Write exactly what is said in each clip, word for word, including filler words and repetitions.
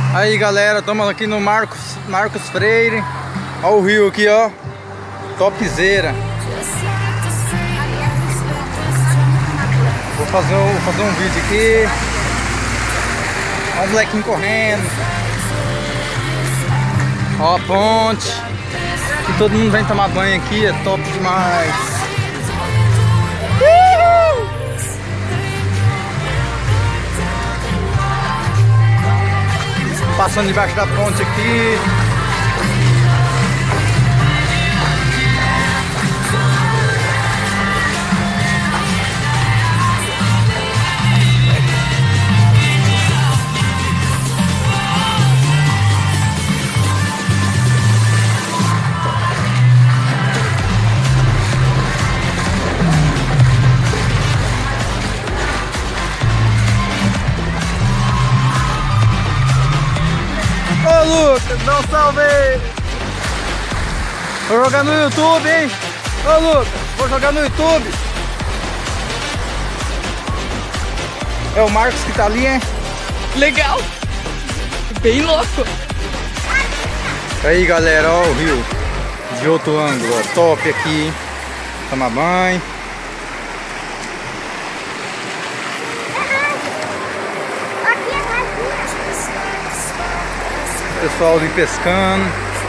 Aí galera, estamos aqui no Marcos, Marcos Freire. Olha o rio aqui, ó. Topzera. Vou fazer, vou fazer um vídeo aqui. Olha o molequinho correndo. Ó a ponte. E todo mundo vem tomar banho aqui, é top demais. Uhul! Passando debaixo da ponte aqui. Ô Lucas, dá um salve aí! Vou jogar no YouTube, hein? Ô Lucas, vou jogar no YouTube. É o Marcos que tá ali, hein? Legal! Bem louco! Aí galera, ó o rio de outro ângulo, ó, top aqui, hein? Tomar banho. Pessoal ali pescando.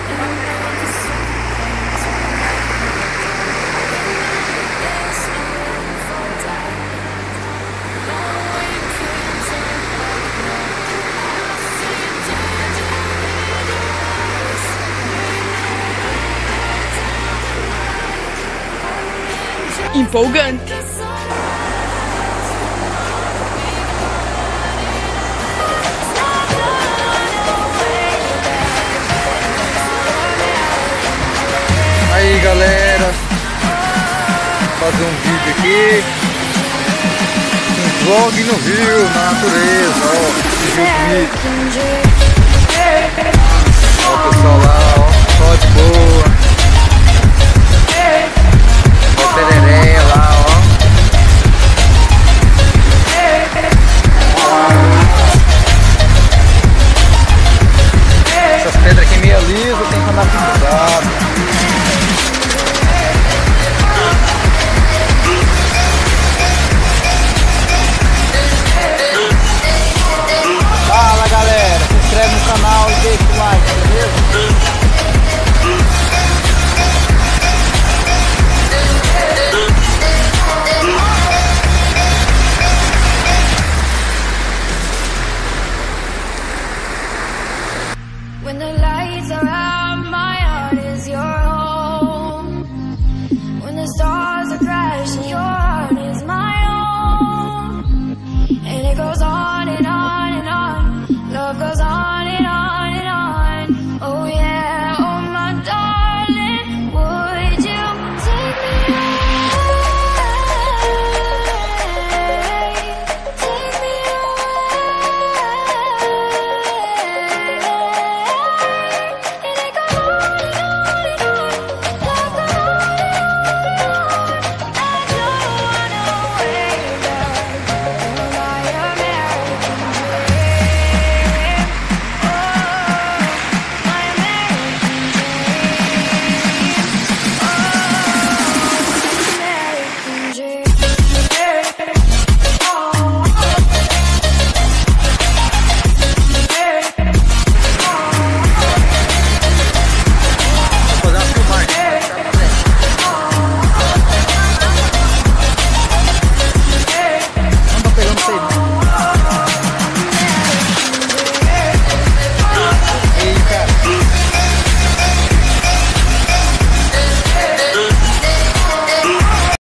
Empolgante! Aí galera, fazer um vídeo aqui, um vlog no rio, na natureza, ó, esse rio bonito.